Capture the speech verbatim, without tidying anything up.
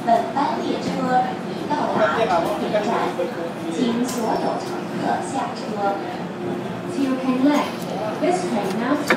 本班列车已到达终点站，请所有乘客下车。 Tseung left. This train now